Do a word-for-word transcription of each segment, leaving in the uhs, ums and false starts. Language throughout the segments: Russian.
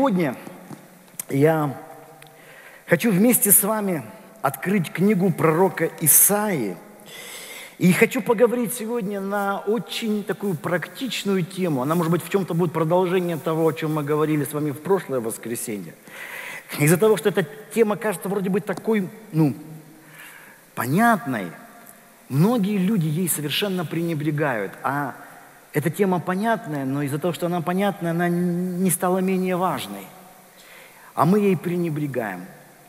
сегодня я хочу вместе с вами открыть книгу пророка Исаии. И хочу поговорить сегодня на очень такую практичную тему. Она, может быть, в чем-то будет продолжение того, о чем мы говорили с вами в прошлое воскресенье. Из-за того, что эта тема кажется вроде бы такой, ну, понятной, многие люди ей совершенно пренебрегают. А эта тема понятная, но из-за того, что она понятная, она не стала менее важной. А мы ей пренебрегаем.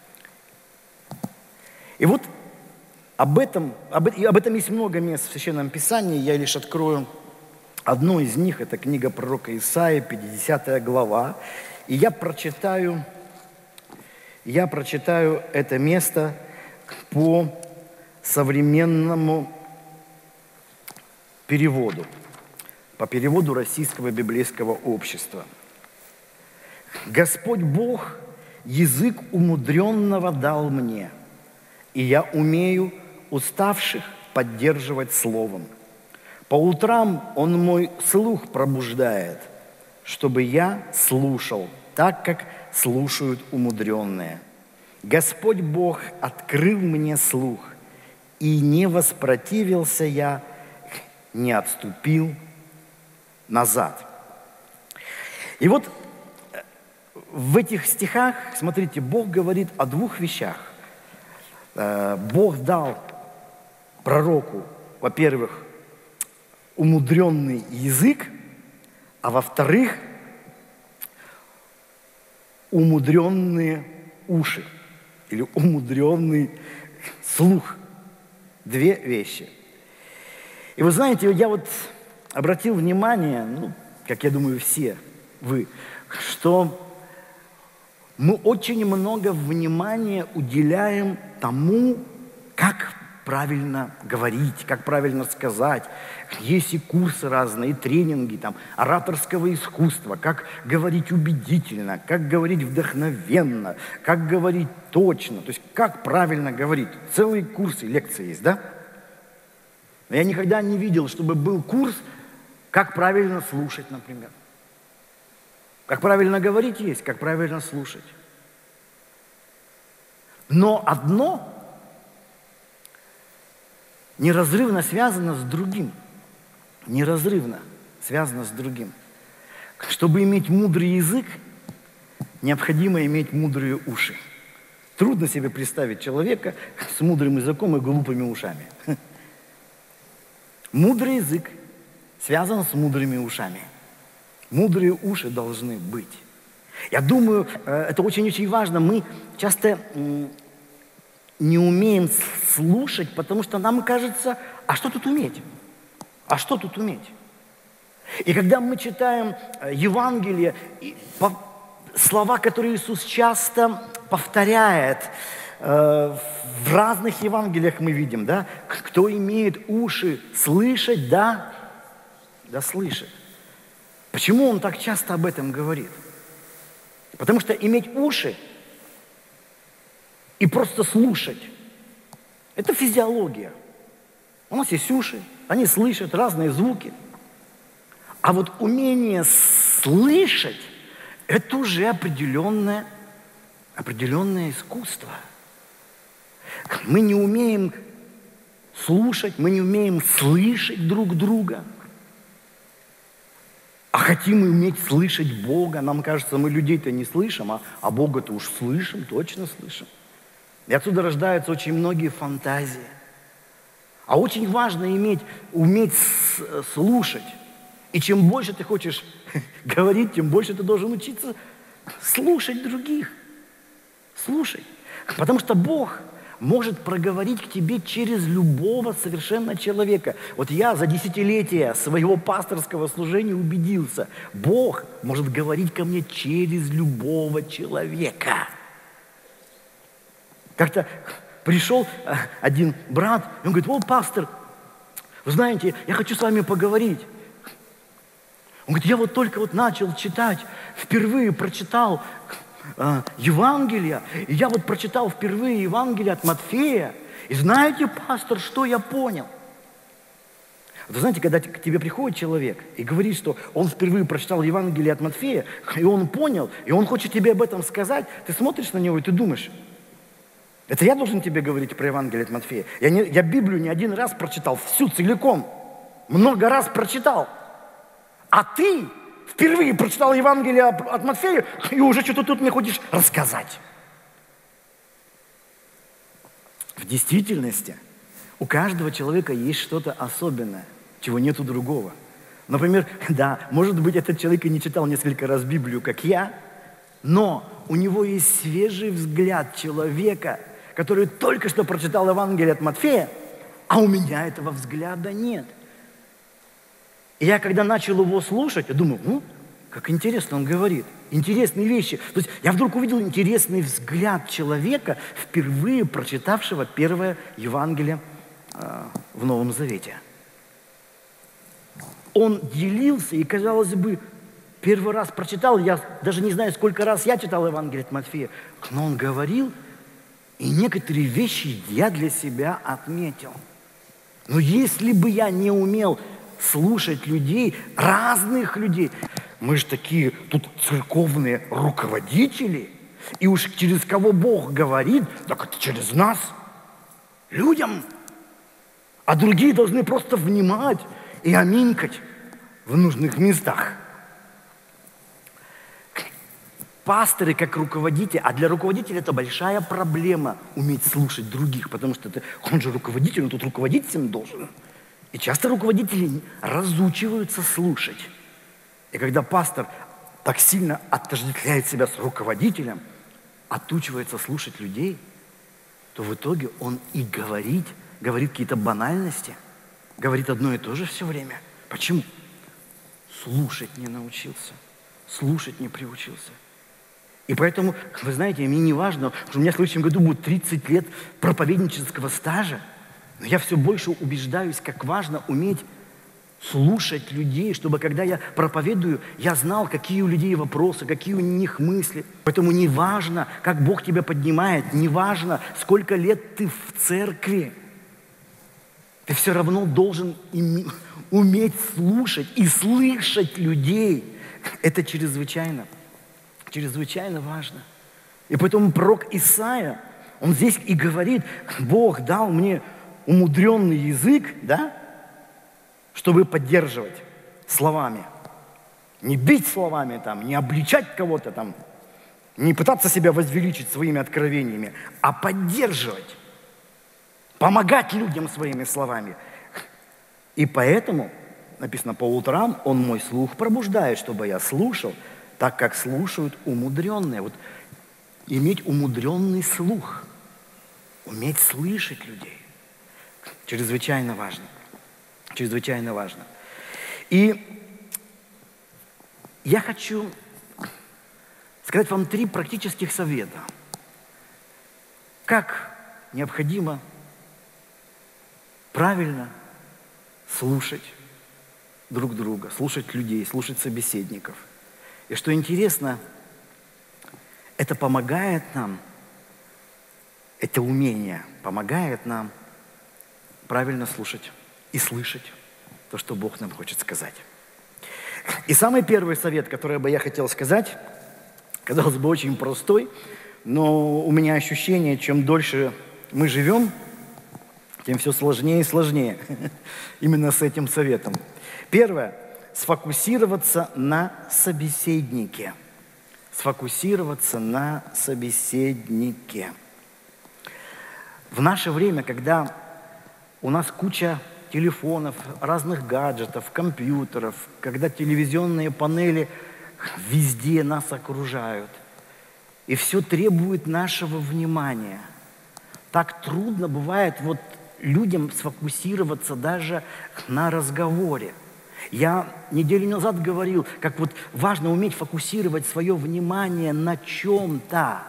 И вот об этом, об, об этом есть много мест в Священном Писании. Я лишь открою одно из них. Это книга пророка Исаии, пятидесятая глава. И я прочитаю, я прочитаю это место по современному переводу, по переводу Российского библейского общества. «Господь Бог язык умудренного дал мне, и я умею уставших поддерживать словом. По утрам Он мой слух пробуждает, чтобы я слушал, так как слушают умудренные. Господь Бог открыл мне слух, и не воспротивился я, не отступил назад». И вот в этих стихах, смотрите, Бог говорит о двух вещах. Бог дал пророку, во-первых, умудренный язык, а во-вторых, умудренные уши или умудренный слух. Две вещи. И вы знаете, я вот обратил внимание, ну, как я думаю, все вы, что мы очень много внимания уделяем тому, как правильно говорить, как правильно сказать. Есть и курсы разные, и тренинги там, ораторского искусства, как говорить убедительно, как говорить вдохновенно, как говорить точно, то есть как правильно говорить. Целые курсы, лекции есть, да? Но я никогда не видел, чтобы был курс, как правильно слушать, например. Как правильно говорить есть, как правильно слушать. Но одно неразрывно связано с другим. Неразрывно связано с другим. Чтобы иметь мудрый язык, необходимо иметь мудрые уши. Трудно себе представить человека с мудрым языком и глупыми ушами. Мудрый язык связан с мудрыми ушами. Мудрые уши должны быть. Я думаю, это очень-очень важно. Мы часто не умеем слушать, потому что нам кажется, а что тут уметь? А что тут уметь? И когда мы читаем Евангелие, слова, которые Иисус часто повторяет, в разных Евангелиях мы видим, да, кто имеет уши слышать, да, да слышит. Почему Он так часто об этом говорит? Потому что иметь уши и просто слушать – это физиология. У нас есть уши, они слышат разные звуки. А вот умение слышать – это уже определенное, определенное искусство. Мы не умеем слушать, мы не умеем слышать друг друга. А хотим уметь слышать Бога. Нам кажется, мы людей-то не слышим, а, а Бога-то уж слышим, точно слышим. И отсюда рождаются очень многие фантазии. А очень важно иметь, уметь слушать. И чем больше ты хочешь говорить, тем больше ты должен учиться слушать других. Слушать. Потому что Бог может проговорить к тебе через любого совершенно человека. Вот я за десятилетия своего пасторского служения убедился, Бог может говорить ко мне через любого человека. Как-то пришел один брат, и он говорит: о, пастор, вы знаете, я хочу с вами поговорить. Он говорит: я вот только вот начал читать, впервые прочитал Евангелие, и я вот прочитал впервые Евангелие от Матфея, и знаете, пастор, что я понял? Вы знаете, когда к тебе приходит человек и говорит, что он впервые прочитал Евангелие от Матфея, и он понял, и он хочет тебе об этом сказать, ты смотришь на него и ты думаешь, это я должен тебе говорить про Евангелие от Матфея? Я, не, я Библию не один раз прочитал, всю целиком, много раз прочитал. А ты впервые прочитал Евангелие от Матфея, и уже что-то тут мне хочешь рассказать. В действительности у каждого человека есть что-то особенное, чего нет у другого. Например, да, может быть, этот человек и не читал несколько раз Библию, как я, но у него есть свежий взгляд человека, который только что прочитал Евангелие от Матфея, а у меня этого взгляда нет. И я, когда начал его слушать, я думаю, ну, как интересно он говорит, интересные вещи. То есть я вдруг увидел интересный взгляд человека, впервые прочитавшего первое Евангелие э, в Новом Завете. Он делился, и, казалось бы, первый раз прочитал, я даже не знаю, сколько раз я читал Евангелие от Матфея, но он говорил, и некоторые вещи я для себя отметил. Но если бы я не умел слушать людей, разных людей, мы же такие тут церковные руководители, и уж через кого Бог говорит, так это через нас, людям. А другие должны просто внимать и аминькать в нужных местах. Пасторы как руководители, а для руководителя это большая проблема уметь слушать других, потому что это, он же руководитель, он тут руководить всем должен. И часто руководители разучиваются слушать. И когда пастор так сильно отождествляет себя с руководителем, отучивается слушать людей, то в итоге он и говорит, говорит какие-то банальности, говорит одно и то же все время. Почему? Слушать не научился, слушать не приучился. И поэтому, вы знаете, мне не важно, что у меня в следующем году будет тридцать лет проповеднического стажа, но я все больше убеждаюсь, как важно уметь слушать людей, чтобы, когда я проповедую, я знал, какие у людей вопросы, какие у них мысли. Поэтому не важно, как Бог тебя поднимает, не важно, сколько лет ты в церкви. Ты все равно должен уметь слушать и слышать людей. Это чрезвычайно, чрезвычайно важно. И поэтому пророк Исаия, он здесь и говорит, Бог дал мне умудренный язык, да, чтобы поддерживать словами. Не бить словами, там, не обличать кого-то, там, не пытаться себя возвеличить своими откровениями, а поддерживать, помогать людям своими словами. И поэтому, написано, по утрам он мой слух пробуждает, чтобы я слушал, так как слушают умудренные. Вот иметь умудренный слух, уметь слышать людей, чрезвычайно важно. Чрезвычайно важно. И я хочу сказать вам три практических совета. Как необходимо правильно слушать друг друга, слушать людей, слушать собеседников. И что интересно, это помогает нам, это умение помогает нам правильно слушать и слышать то, что Бог нам хочет сказать. И самый первый совет, который бы я хотел сказать, казалось бы, очень простой, но у меня ощущение, чем дольше мы живем, тем все сложнее и сложнее именно с этим советом. Первое – сфокусироваться на собеседнике. Сфокусироваться на собеседнике. В наше время, когда у нас куча телефонов, разных гаджетов, компьютеров, когда телевизионные панели везде нас окружают, и все требует нашего внимания. Так трудно бывает вот людям сфокусироваться даже на разговоре. Я неделю назад говорил, как вот важно уметь фокусировать свое внимание на чем-то.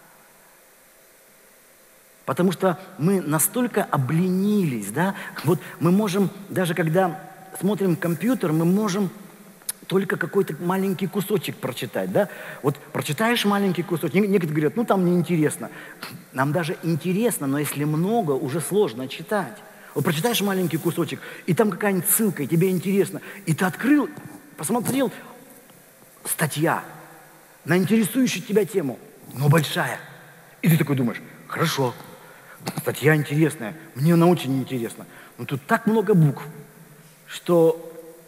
Потому что мы настолько обленились, да, вот мы можем, даже когда смотрим компьютер, мы можем только какой-то маленький кусочек прочитать, да. Вот прочитаешь маленький кусочек, некоторые говорят, ну там неинтересно. Нам даже интересно, но если много, уже сложно читать. Вот прочитаешь маленький кусочек, и там какая-нибудь ссылка, и тебе интересно, и ты открыл, посмотрел, статья на интересующую тебя тему, но большая. И ты такой думаешь, хорошо, статья интересная, мне она очень интересна, но тут так много букв, что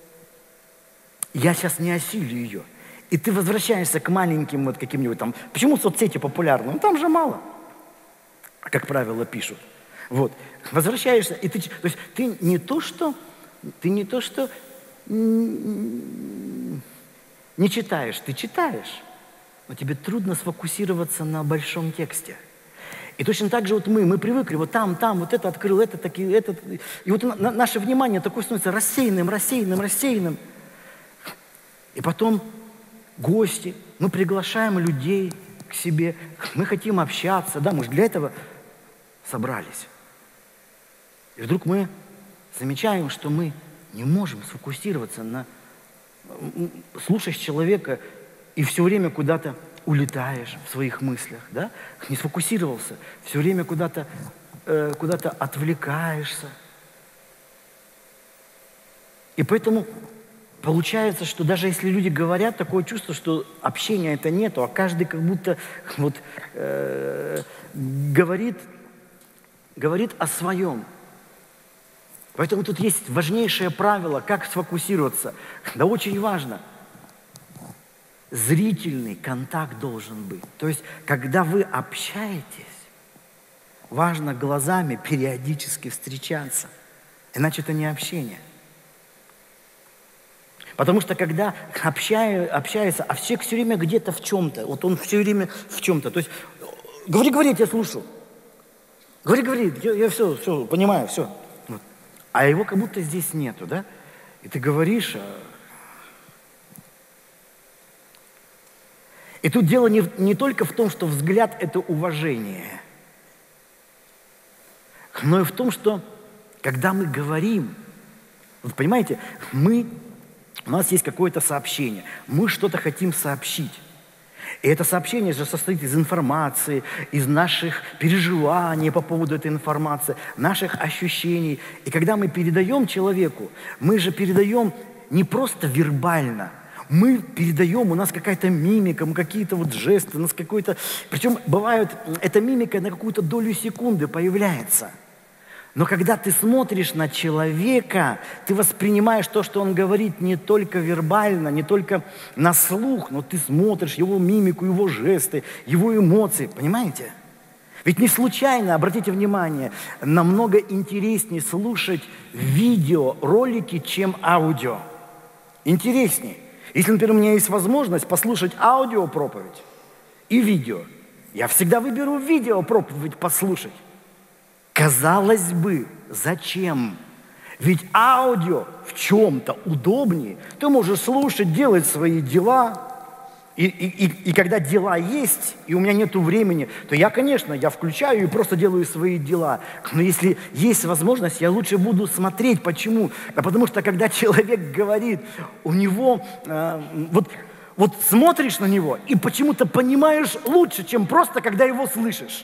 я сейчас не осилю ее. И ты возвращаешься к маленьким вот каким-нибудь там, почему соцсети популярны? Ну там же мало, как правило, пишут. Вот, возвращаешься, и ты, то есть ты не то, что, ты не то, что не читаешь, ты читаешь, но тебе трудно сфокусироваться на большом тексте. И точно так же вот мы, мы привыкли, вот там, там, вот это открыл, это, такие, это. И вот на, наше внимание такое становится рассеянным, рассеянным, рассеянным. И потом гости, мы приглашаем людей к себе, мы хотим общаться, да, мы же для этого собрались. И вдруг мы замечаем, что мы не можем сфокусироваться на... Слушаешь человека, и все время куда-то улетаешь в своих мыслях, да? Не сфокусировался, все время куда-то э, куда-то отвлекаешься. И поэтому получается, что даже если люди говорят, такое чувство, что общения это нету, а каждый как будто вот, э, говорит, говорит о своем. Поэтому тут есть важнейшее правило, как сфокусироваться. Да очень важно. Зрительный контакт должен быть. То есть, когда вы общаетесь, важно глазами периодически встречаться. Иначе это не общение. Потому что когда общаю, общается, а человек все время где-то в чем-то, вот он все время в чем-то. То есть, говори, говори, я тебя слушаю. Говори, говори, я, я все, все, понимаю, все. Вот. А его как будто здесь нету, да? И ты говоришь, а... И тут дело не, не только в том, что взгляд – это уважение, но и в том, что когда мы говорим, вот понимаете, мы, у нас есть какое-то сообщение, мы что-то хотим сообщить. И это сообщение же состоит из информации, из наших переживаний по поводу этой информации, наших ощущений. И когда мы передаем человеку, мы же передаем не просто вербально, мы передаем, у нас какая-то мимика, мы какие-то вот жесты, у нас какой-то... Причем бывает, эта мимика на какую-то долю секунды появляется. Но когда ты смотришь на человека, ты воспринимаешь то, что он говорит, не только вербально, не только на слух, но ты смотришь его мимику, его жесты, его эмоции. Понимаете? Ведь не случайно, обратите внимание, намного интереснее слушать видеоролики, чем аудио. Интереснее. Если, например, у меня есть возможность послушать аудиопроповедь и видео, я всегда выберу видеопроповедь послушать. Казалось бы, зачем? Ведь аудио в чем-то удобнее. Ты можешь слушать, делать свои дела. И, и, и, и когда дела есть, и у меня нет времени, то я, конечно, я включаю и просто делаю свои дела. Но если есть возможность, я лучше буду смотреть. Почему? Да потому что, когда человек говорит, у него... Э, вот, вот смотришь на него и почему-то понимаешь лучше, чем просто, когда его слышишь.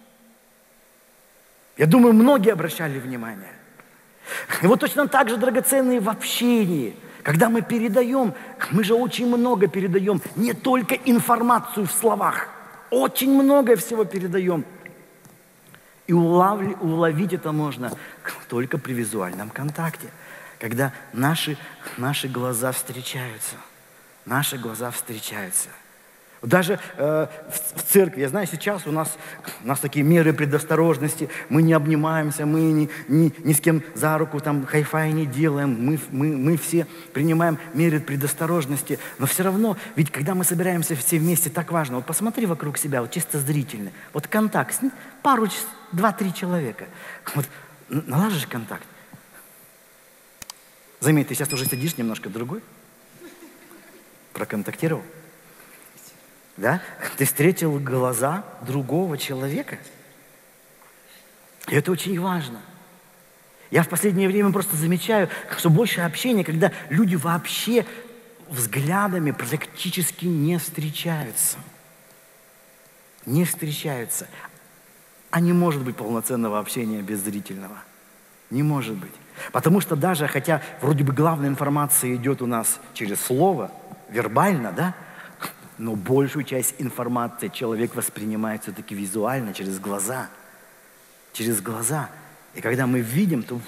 Я думаю, многие обращали внимание. И вот точно так же драгоценные в общении. Когда мы передаем, мы же очень много передаем, не только информацию в словах, очень много всего передаем. И уловли, уловить это можно только при визуальном контакте, когда наши, наши глаза встречаются, наши глаза встречаются. Даже э, в, в церкви, я знаю, сейчас у нас, у нас такие меры предосторожности, мы не обнимаемся, мы ни, ни, ни с кем за руку там хай-фай не делаем, мы, мы, мы все принимаем меры предосторожности, но все равно, ведь когда мы собираемся все вместе, так важно, вот посмотри вокруг себя, вот чисто зрительно, вот контакт, с ним, пару, два-три человека, вот налажишь контакт. Заметь, ты сейчас уже сидишь немножко другой, проконтактировал. Да? Ты встретил глаза другого человека. И это очень важно. Я в последнее время просто замечаю, что больше общения, когда люди вообще взглядами практически не встречаются. Не встречаются. А не может быть полноценного общения без зрительного. Не может быть. Потому что даже, хотя вроде бы главная информация идет у нас через слово, вербально, да, но большую часть информации человек воспринимает все-таки визуально, через глаза. Через глаза. И когда мы видим, то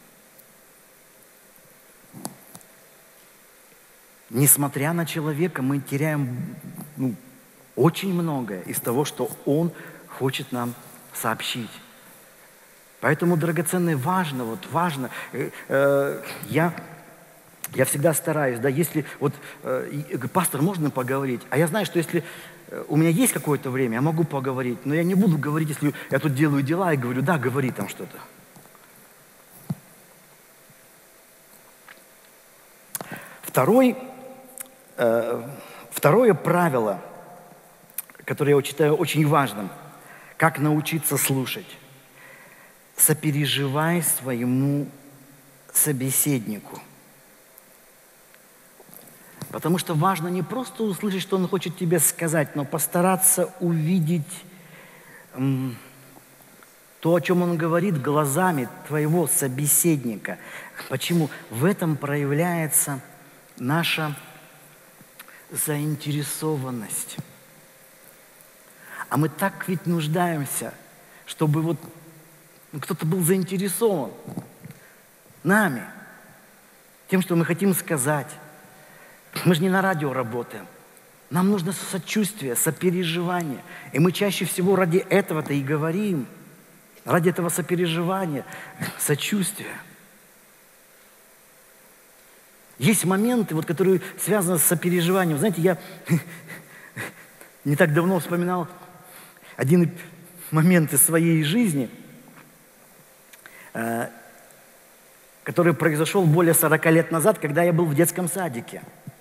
несмотря на человека, мы теряем ну, очень многое из того, что он хочет нам сообщить. Поэтому, драгоценное, важно, вот важно, э, э, я, я всегда стараюсь, да, если вот, э, пастор, можно поговорить? А я знаю, что если у меня есть какое-то время, я могу поговорить, но я не буду говорить, если я тут делаю дела и говорю, да, говори там что-то. Второй, э, второе правило, которое я считаю очень важным, как научиться слушать. Сопереживай своему собеседнику. Потому что важно не просто услышать, что он хочет тебе сказать, но постараться увидеть м, то, о чем он говорит, глазами твоего собеседника. Почему? В этом проявляется наша заинтересованность. А мы так ведь нуждаемся, чтобы вот ну, кто-то был заинтересован нами, тем, что мы хотим сказать. Мы же не на радио работаем. Нам нужно сочувствие, сопереживание. И мы чаще всего ради этого-то и говорим. Ради этого сопереживания, сочувствия. Есть моменты, вот, которые связаны с сопереживанием. Знаете, я не так давно вспоминал один момент из своей жизни, который произошел более сорока лет назад, когда я был в детском садике.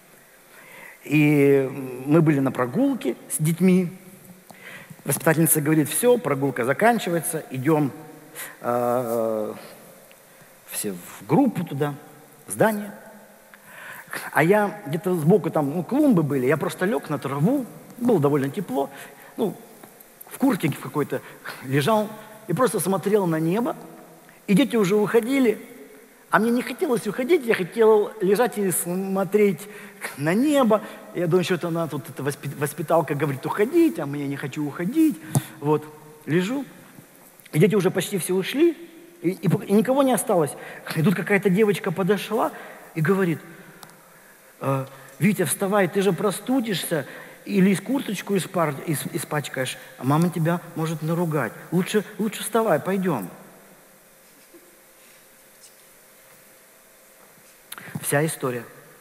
И мы были на прогулке с детьми. Воспитательница говорит, все, прогулка заканчивается, идем э, все в группу туда, в здание. А я где-то сбоку, там ну, клумбы были, я просто лег на траву, было довольно тепло, ну, в куртке в какой-то лежал и просто смотрел на небо. И дети уже уходили, а мне не хотелось уходить, я хотел лежать и смотреть на небо. Я думаю, что-то она тут, эта воспиталка говорит, уходить, а мне не хочу уходить. Вот, лежу, и дети уже почти все ушли, и, и, и никого не осталось. И тут какая-то девочка подошла и говорит, э, Витя, вставай, ты же простудишься, или курточку испар, испачкаешь, а мама тебя может наругать. Лучше, лучше вставай, пойдем. Вся история.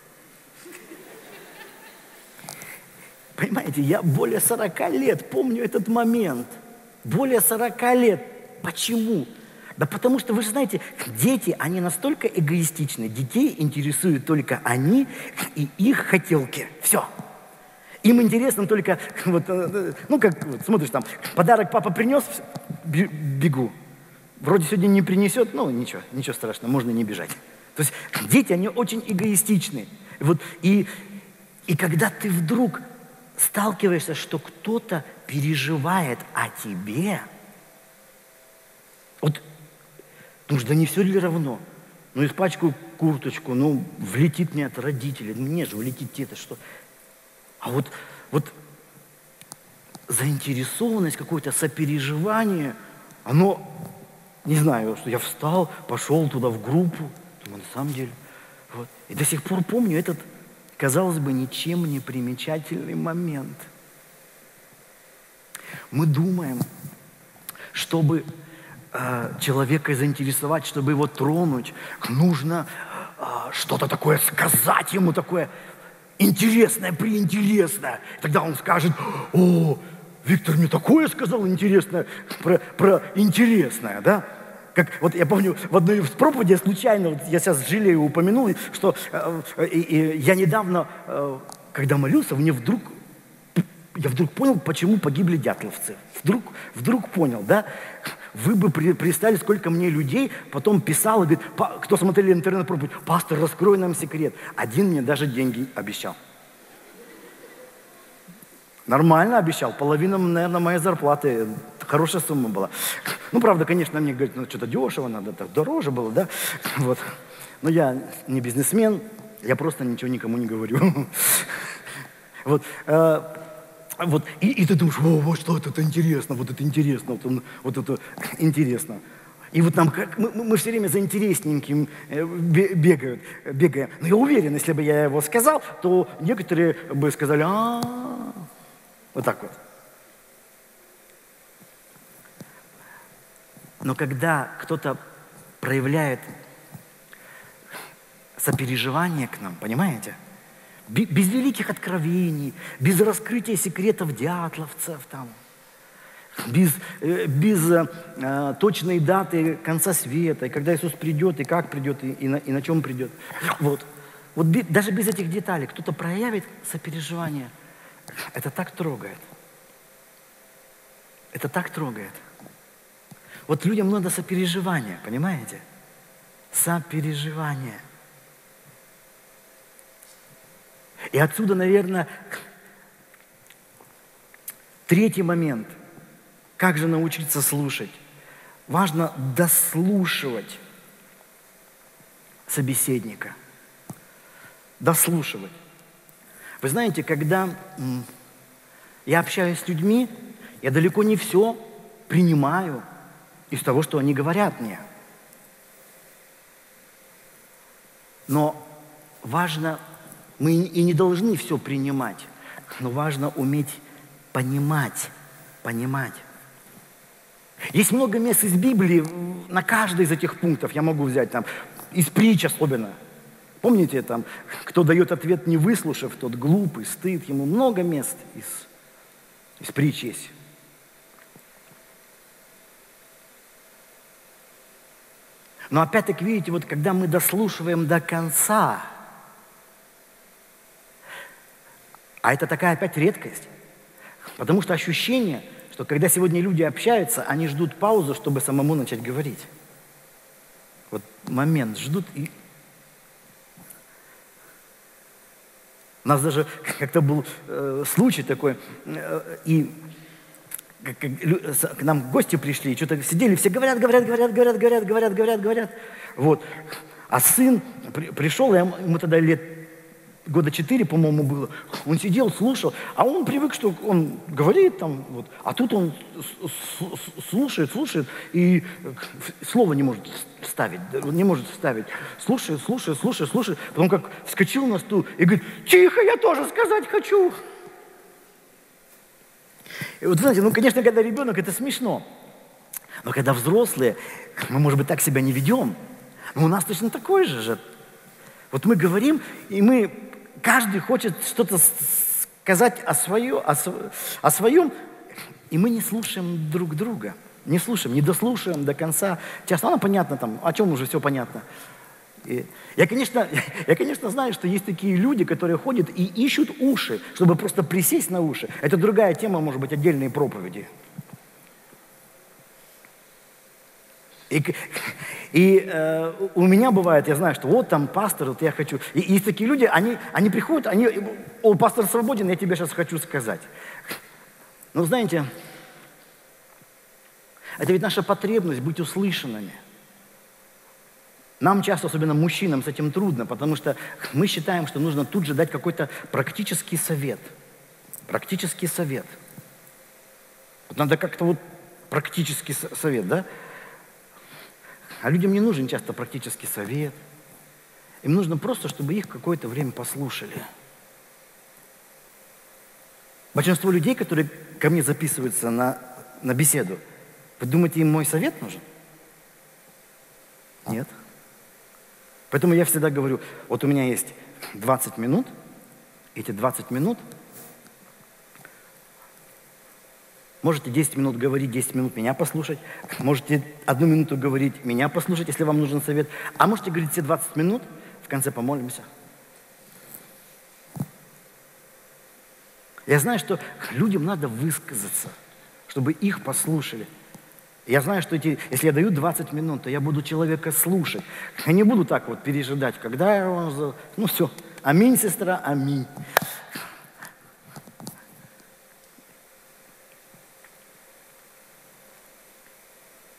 Понимаете, я более сорока лет помню этот момент. Более сорока лет. Почему? Да потому что, вы же знаете, дети, они настолько эгоистичны. Детей интересуют только они и их хотелки. Все. Им интересно только, вот, ну, как вот, смотришь, там, подарок папа принес, бегу. Вроде сегодня не принесет, ну, ничего, ничего страшного, можно не бежать. То есть дети, они очень эгоистичны. Вот, и, и когда ты вдруг сталкиваешься, что кто-то переживает о тебе, вот, ну, да не все ли равно? Ну, испачкаю курточку, ну, влетит мне от родителей. Мне же влетит это что? А вот, вот заинтересованность, какое-то сопереживание, оно, не знаю, что я встал, пошел туда в группу, думаю, на самом деле. Вот. И до сих пор помню этот, казалось бы, ничем не примечательный момент. Мы думаем, чтобы э, человека заинтересовать, чтобы его тронуть, нужно э, что-то такое сказать ему, такое интересное, преинтересное. Тогда он скажет, о, Виктор мне такое сказал интересное, про, про интересное, да? Как, вот я помню, в одной из проповедей случайно, вот я сейчас жалею, упомянул, что э, э, э, я недавно, э, когда молился, мне вдруг, я вдруг понял, почему погибли дятловцы. Вдруг, вдруг понял, да? Вы бы при, представили, сколько мне людей потом писал, и говорит, кто смотрели интернет-проповедь, пастор, раскрой нам секрет. Один мне даже деньги обещал. Нормально обещал. Половина, наверное, моей зарплаты. Хорошая сумма была. Ну, правда, конечно, мне говорят, ну, что-то дешево надо, так дороже было, да? Вот. Но я не бизнесмен, я просто ничего никому не говорю. Вот. Вот. И, и ты думаешь, о, вот что это интересно, вот это интересно, вот, он, вот это интересно. И вот нам, как, мы, мы все время за интересненьким бегают, бегаем. Но я уверен, если бы я его сказал, то некоторые бы сказали, а-а-а. Вот так вот. Но когда кто-то проявляет сопереживание к нам, понимаете? Без великих откровений, без раскрытия секретов дятловцев, там, без, без э, точной даты конца света, и когда Иисус придет, и как придет, и, и, на, и на чем придет. Вот, вот би, даже без этих деталей кто-то проявит сопереживание. Это так трогает. Это так трогает. Вот людям надо сопереживание, понимаете? Сопереживание. И отсюда, наверное, третий момент. Как же научиться слушать? Важно дослушивать собеседника. Дослушивать. Вы знаете, когда я общаюсь с людьми, я далеко не все принимаю из того, что они говорят мне. Но важно, мы и не должны все принимать, но важно уметь понимать, понимать. Есть много мест из Библии, на каждый из этих пунктов я могу взять, там, из притч особенно. Помните, там, кто дает ответ, не выслушав, тот глупый, стыд, ему много мест из, из притч есть. Но опять-таки, видите, вот когда мы дослушиваем до конца, а это такая опять редкость, потому что ощущение, что когда сегодня люди общаются, они ждут паузу, чтобы самому начать говорить. Вот момент ждут и... У нас даже как-то был э, случай такой, э, и как, как, к нам гости пришли, и что-то сидели, все говорят, говорят, говорят, говорят, говорят, говорят, говорят, говорят. Вот. А сын при, пришел, ему тогда лет года четыре, по-моему, было. Он сидел, слушал, а он привык, что он говорит там, вот, а тут он слушает, слушает, и слово не может вставить, не может вставить. Слушает, слушает, слушает, слушает, потом как вскочил на стул и говорит, тихо, я тоже сказать хочу. И вот, знаете, ну, конечно, когда ребенок, это смешно, но когда взрослые, мы, может быть, так себя не ведем, но у нас точно такой же же. Вот мы говорим, и мы, каждый хочет что-то сказать о, свое, о, о своем, и мы не слушаем друг друга, не слушаем, не дослушаем до конца. Часто, ну, понятно, там, о чем уже все понятно. И я, конечно, я, конечно, знаю, что есть такие люди, которые ходят и ищут уши, чтобы просто присесть на уши. Это другая тема, может быть, отдельные проповеди. И, и э, у меня бывает, я знаю, что вот там пастор, вот я хочу. И, и есть такие люди, они, они приходят, они, о, пастор свободен, я тебе сейчас хочу сказать. Но знаете, это ведь наша потребность быть услышанными. Нам часто, особенно мужчинам, с этим трудно, потому что мы считаем, что нужно тут же дать какой-то практический совет. Практический совет. Вот надо как-то вот практический совет, да? А людям не нужен часто практический совет. Им нужно просто, чтобы их какое-то время послушали. Большинство людей, которые ко мне записываются на, на беседу, вы думаете, им мой совет нужен? Нет. Поэтому я всегда говорю, вот у меня есть двадцать минут, эти двадцать минут, можете десять минут говорить, десять минут меня послушать, можете одну минуту говорить, меня послушать, если вам нужен совет, а можете говорить все двадцать минут, в конце помолимся. Я знаю, что людям надо высказаться, чтобы их послушали. Я знаю, что эти, если я даю двадцать минут, то я буду человека слушать. Я не буду так вот пережидать, когда я он... Ну все, аминь, сестра, аминь.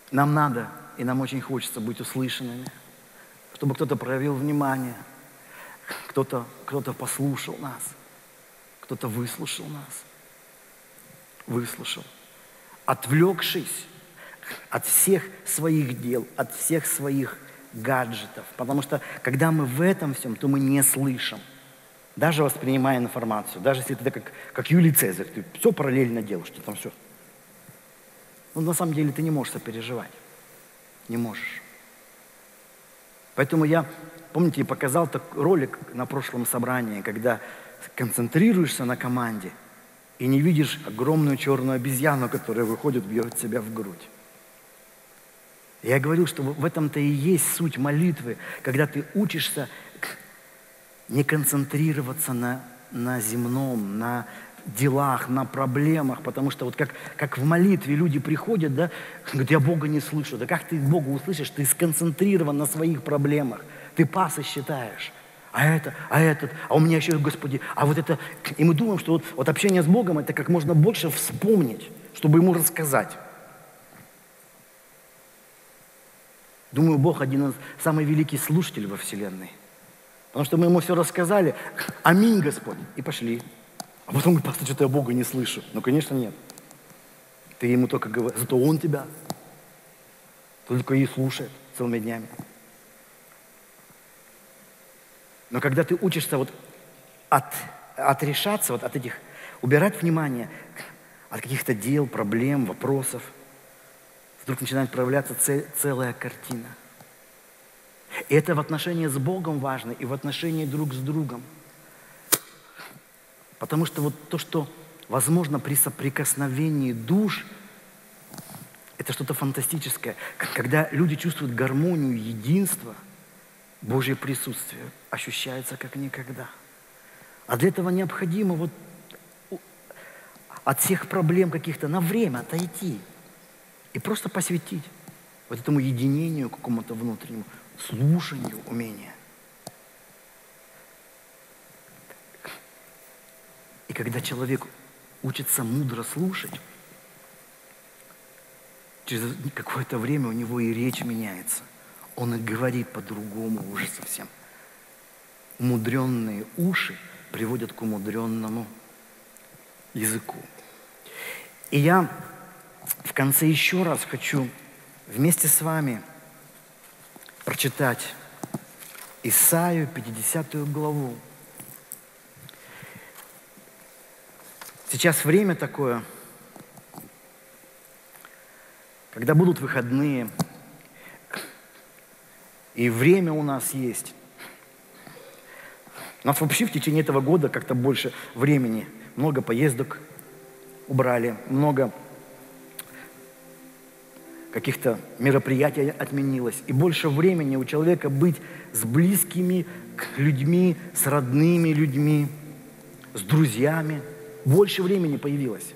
Нам надо, и нам очень хочется быть услышанными, чтобы кто-то проявил внимание, кто-то, кто-то послушал нас, кто-то выслушал нас, выслушал, отвлекшись от всех своих дел, от всех своих гаджетов. Потому что, когда мы в этом всем, то мы не слышим, даже воспринимая информацию, даже если ты как, как Юлий Цезарь, ты все параллельно делаешь, ты там все. Но на самом деле ты не можешь сопереживать, не можешь. Поэтому я, помните, показал такой ролик на прошлом собрании, когда концентрируешься на команде и не видишь огромную черную обезьяну, которая выходит, бьет себя в грудь. Я говорил, что в этом-то и есть суть молитвы, когда ты учишься не концентрироваться на, на земном, на делах, на проблемах, потому что вот как, как в молитве люди приходят, да, говорят, я Бога не слышу. Да как ты Бога услышишь? Ты сконцентрирован на своих проблемах. Ты пасы считаешь. А это, а этот, а у меня еще, Господи, а вот это. И мы думаем, что вот, вот общение с Богом — это как можно больше вспомнить, чтобы Ему рассказать. Думаю, Бог один из самых великих слушателей во Вселенной. Потому что мы Ему все рассказали. Аминь, Господь. И пошли. А потом говорит, пастор, что-то я Бога не слышу. Ну, конечно, нет. Ты Ему только говоришь, зато Он тебя только и слушает целыми днями. Но когда ты учишься вот от, отрешаться вот от этих, убирать внимание от каких-то дел, проблем, вопросов, вдруг начинает проявляться цель, целая картина. И это в отношении с Богом важно, и в отношении друг с другом. Потому что вот то, что возможно при соприкосновении душ, это что-то фантастическое. Когда люди чувствуют гармонию, единство, Божье присутствие ощущается как никогда. А для этого необходимо вот от всех проблем каких-то на время отойти и просто посвятить вот этому единению, какому-то внутреннему, слушанию, умения. И когда человек учится мудро слушать, через какое-то время у него и речь меняется. Он и говорит по-другому уже совсем. Умудренные уши приводят к умудренному языку. И я в конце еще раз хочу вместе с вами прочитать Исаию, пятидесятую главу. Сейчас время такое, когда будут выходные, и время у нас есть. У нас вообще в течение этого года как-то больше времени. Много поездок убрали, много каких-то мероприятий отменилось. И больше времени у человека быть с близкими людьми, с родными людьми, с друзьями. Больше времени появилось.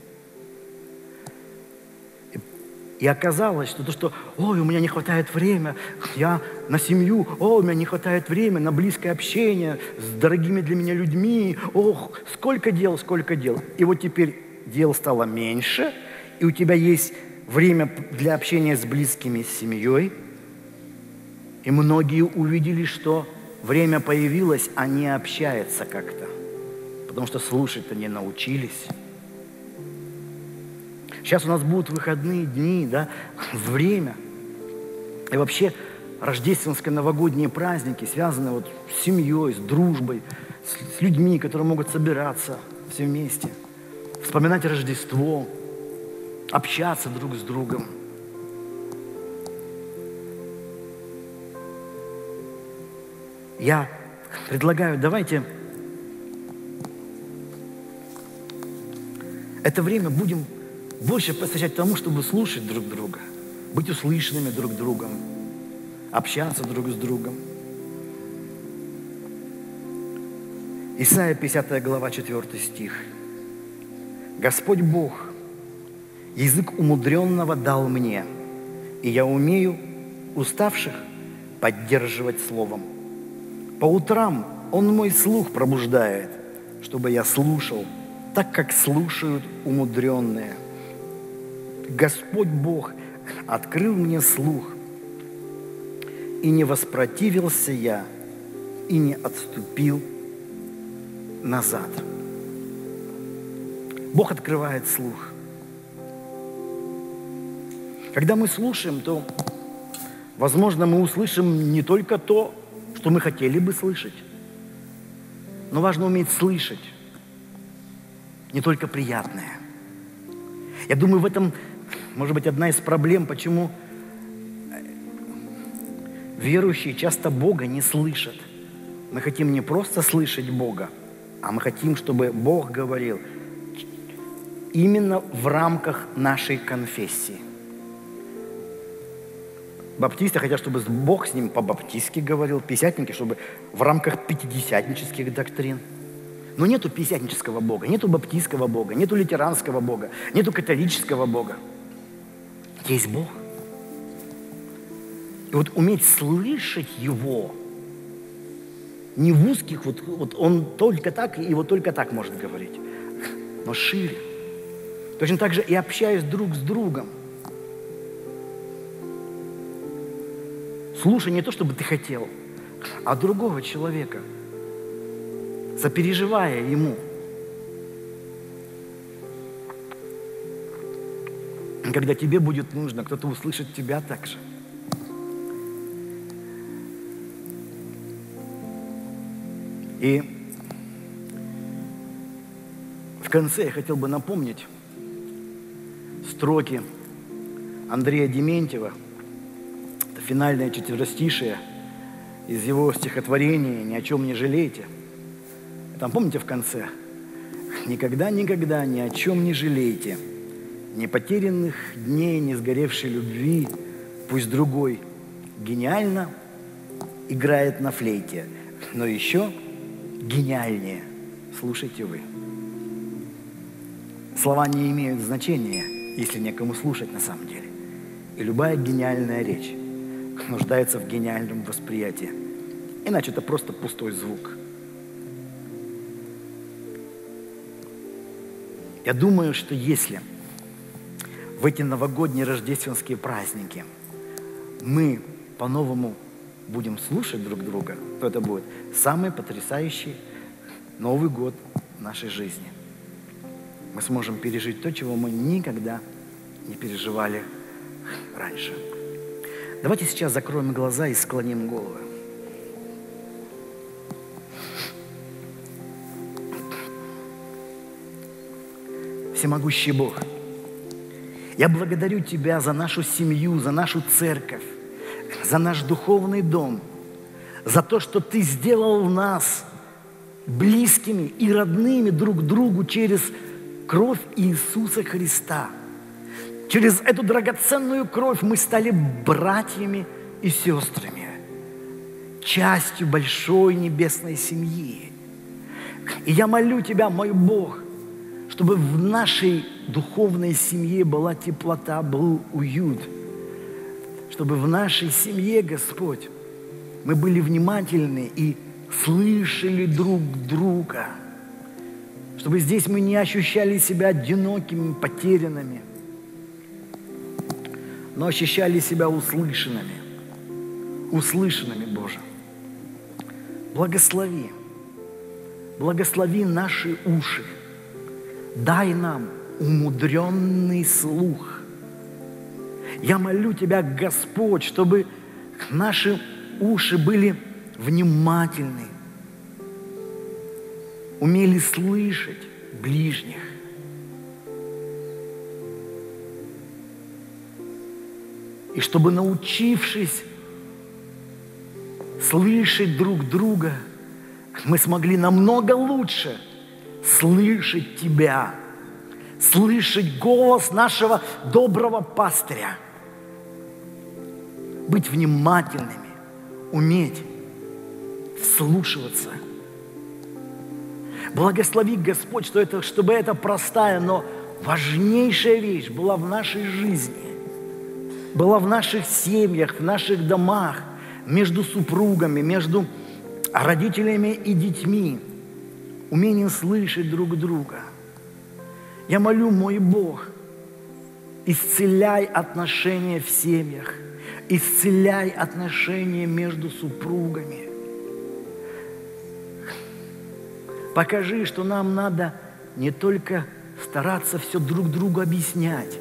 И оказалось, что то, что, ой, у меня не хватает времени, я на семью, ой, у меня не хватает времени на близкое общение с дорогими для меня людьми, ох, сколько дел, сколько дел. И вот теперь дел стало меньше, и у тебя есть время для общения с близкими, с семьей. И многие увидели, что время появилось, а не общаются как-то, потому что слушать-то не научились. Сейчас у нас будут выходные дни, да, время. И вообще рождественские новогодние праздники связаны вот с семьей, с дружбой, с, с людьми, которые могут собираться все вместе, вспоминать Рождество, общаться друг с другом. Я предлагаю, давайте это время будем больше посвящать тому, чтобы слушать друг друга, быть услышанными друг другом, общаться друг с другом. Исайя, пятидесятая глава, четвёртый стих. «Господь Бог, язык умудренного дал мне, и я умею уставших поддерживать словом. По утрам Он мой слух пробуждает, чтобы я слушал, так как слушают умудренные». Господь Бог открыл мне слух, и не воспротивился я, и не отступил назад. Бог открывает слух. Когда мы слушаем, то, возможно, мы услышим не только то, что мы хотели бы слышать, но важно уметь слышать не только приятное. Я думаю, в этом, может быть, одна из проблем, почему верующие часто Бога не слышат. Мы хотим не просто слышать Бога, а мы хотим, чтобы Бог говорил именно в рамках нашей конфессии. Баптисты хотят, чтобы Бог с ним по-баптистски говорил, пятидесятники, чтобы в рамках пятидесятнических доктрин. Но нету пятидесятнического Бога, нету баптистского Бога, нету лютеранского Бога, нету католического Бога. Есть Бог. И вот уметь слышать Его, не в узких, вот, вот Он только так и вот только так может говорить, но шире. Точно так же и общаясь друг с другом. Слушай не то, чтобы ты хотел, а другого человека, сопереживая ему. Когда тебе будет нужно, кто-то услышит тебя так же. И в конце я хотел бы напомнить строки Андрея Дементьева. Это финальное четверостишее из его стихотворения «Ни о чем не жалейте». Там, помните, в конце? «Никогда, никогда ни о чем не жалейте, ни потерянных дней, ни сгоревшей любви, пусть другой гениально играет на флейте, но еще гениальнее слушайте вы». Слова не имеют значения, если некому слушать на самом деле. И любая гениальная речь нуждается в гениальном восприятии. Иначе это просто пустой звук. Я думаю, что если в эти новогодние рождественские праздники мы по-новому будем слушать друг друга, то это будет самый потрясающий Новый год в нашей жизни. Мы сможем пережить то, чего мы никогда не переживали раньше. Давайте сейчас закроем глаза и склоним головы. Всемогущий Бог, я благодарю Тебя за нашу семью, за нашу церковь, за наш духовный дом, за то, что Ты сделал нас близкими и родными друг другу через кровь Иисуса Христа. Через эту драгоценную кровь мы стали братьями и сестрами, частью большой небесной семьи. И я молю Тебя, мой Бог, чтобы в нашей духовной семье была теплота, был уют, чтобы в нашей семье, Господь, мы были внимательны и слышали друг друга, чтобы здесь мы не ощущали себя одинокими, потерянными, но ощущали себя услышанными, услышанными, Боже. Благослови, благослови наши уши, дай нам умудренный слух. Я молю Тебя, Господь, чтобы наши уши были внимательны, умели слышать ближних. И чтобы, научившись слышать друг друга, мы смогли намного лучше слышать Тебя, слышать голос нашего доброго пастыря, быть внимательными, уметь вслушиваться. Благослови, Господь, что это, чтобы эта простая, но важнейшая вещь была в нашей жизни, была в наших семьях, в наших домах, между супругами, между родителями и детьми. Умение слышать друг друга. Я молю, мой Бог, исцеляй отношения в семьях, исцеляй отношения между супругами. Покажи, что нам надо не только стараться все друг другу объяснять.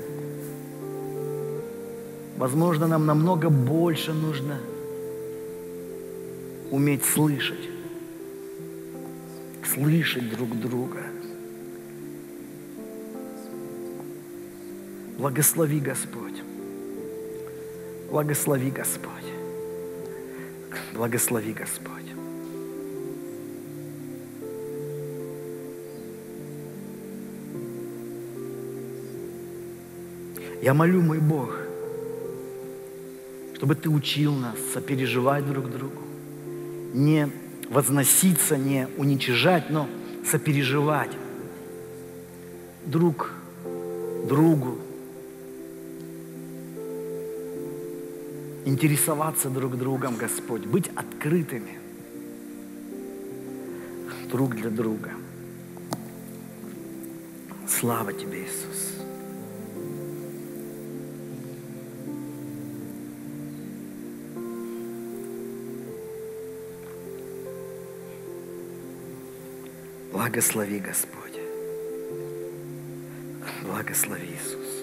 Возможно, нам намного больше нужно уметь слышать. Слышать друг друга. Благослови, Господь. Благослови, Господь. Благослови, Господь. Я молю, мой Бог, чтобы Ты учил нас сопереживать друг другу, не возноситься, не уничижать, но сопереживать друг другу, интересоваться друг другом, Господь, быть открытыми друг для друга. Слава Тебе, Иисус. Благослови, Господь. Благослови, Иисус.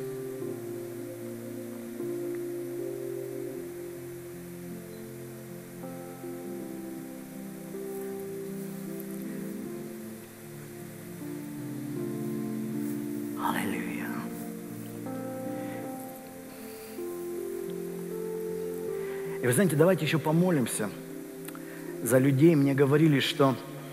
Аллилуйя. И вы знаете, давайте еще помолимся за людей. Мне говорили, что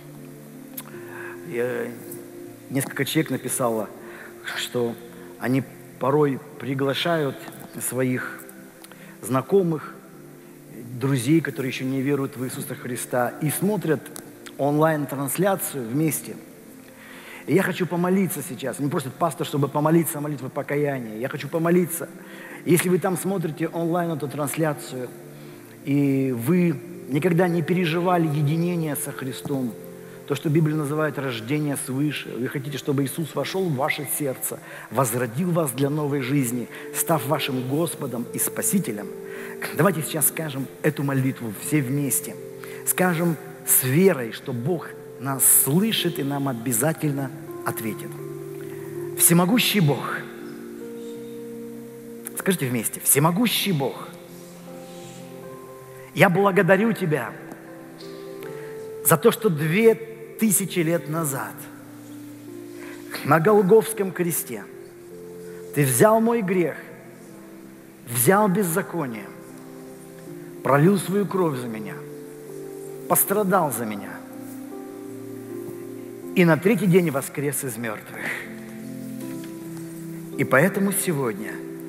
Я, несколько человек написало, что они порой приглашают своих знакомых, друзей, которые еще не веруют в Иисуса Христа, и смотрят онлайн-трансляцию вместе. И я хочу помолиться сейчас. Не просит пастор, чтобы помолиться молитвой покаяния. Я хочу помолиться. Если вы там смотрите онлайн эту трансляцию, и вы никогда не переживали единение со Христом, то, что Библия называет рождение свыше. Вы хотите, чтобы Иисус вошел в ваше сердце, возродил вас для новой жизни, став вашим Господом и Спасителем. Давайте сейчас скажем эту молитву все вместе. Скажем с верой, что Бог нас слышит и нам обязательно ответит. Всемогущий Бог. Скажите вместе. Всемогущий Бог. Я благодарю Тебя за то, что две тысячи лет назад на Голгофском кресте Ты взял мой грех, взял беззаконие, пролил свою кровь за меня, пострадал за меня и на третий день воскрес из мертвых. И поэтому сегодня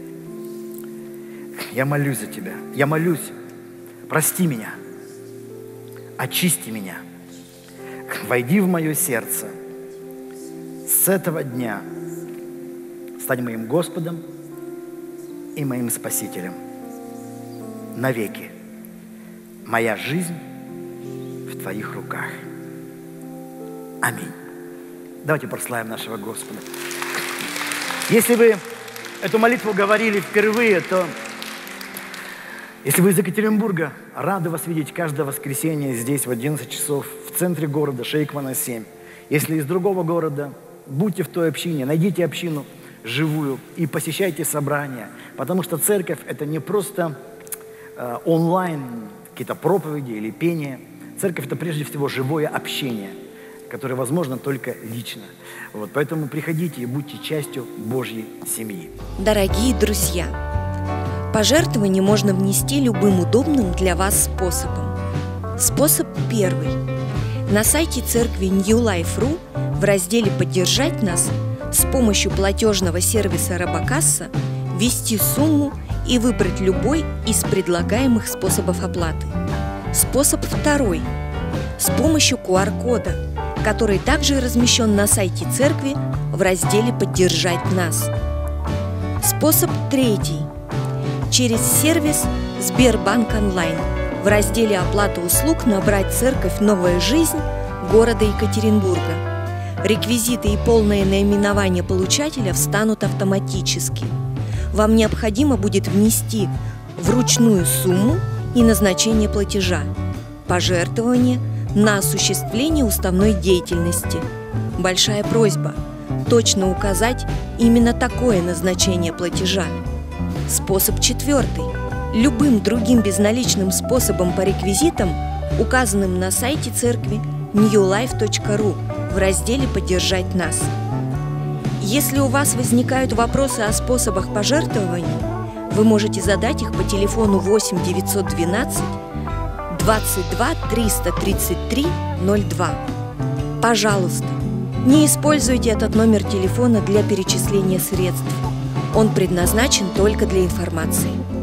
я молюсь за Тебя, я молюсь, прости меня, очисти меня, войди в мое сердце. С этого дня стань моим Господом и моим Спасителем навеки. Моя жизнь в Твоих руках. Аминь. Давайте прославим нашего Господа. Если вы эту молитву говорили впервые, то если вы из Екатеринбурга, рады вас видеть каждое воскресенье здесь в одиннадцать часов в центре города, Шейкмана семь. Если из другого города, будьте в той общине, найдите общину живую и посещайте собрания, потому что церковь – это не просто э, онлайн, какие-то проповеди или пение. Церковь – это прежде всего живое общение, которое возможно только лично. Вот, поэтому приходите и будьте частью Божьей семьи. Дорогие друзья, пожертвование можно внести любым удобным для вас способом. Способ первый. На сайте церкви New Life точка ру в разделе «Поддержать нас» с помощью платежного сервиса Робокасса ввести сумму и выбрать любой из предлагаемых способов оплаты. Способ второй. С помощью ку ар кода, который также размещен на сайте церкви в разделе «Поддержать нас». Способ третий. Через сервис Сбербанк онлайн в разделе «Оплата услуг» набрать «Церковь Новая жизнь» города Екатеринбурга. Реквизиты и полное наименование получателя встанут автоматически. вам необходимо будет внести вручную сумму и назначение платежа, пожертвование на осуществление уставной деятельности. Большая просьба точно указать именно такое назначение платежа. Способ четвертый. Любым другим безналичным способом по реквизитам, указанным на сайте церкви нью лайф точка ру в разделе «Поддержать нас». Если у вас возникают вопросы о способах пожертвований, вы можете задать их по телефону восемь девятьсот двенадцать двадцать два триста тридцать три ноль два. Пожалуйста, не используйте этот номер телефона для перечисления средств. Он предназначен только для информации.